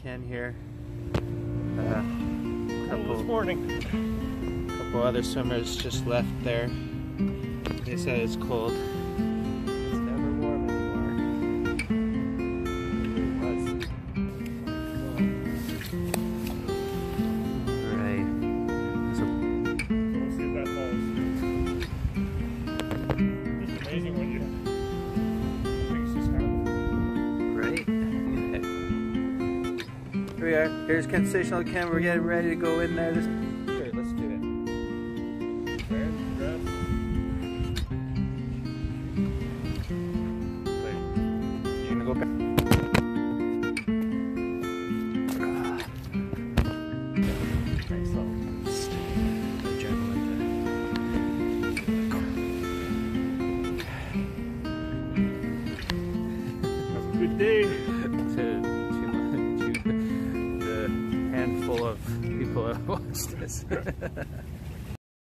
Ken here. This morning. A couple other swimmers just left there. They said it's cold. It's never warm anymore. Right. So, We'll see if that holds. It's amazing when things just happen. right. Here we are. Here's Kensational Ken. We're getting ready to go in there. Sure, let's do it. You're gonna go back. Nice little Have a good day. to the handful of people that watch this.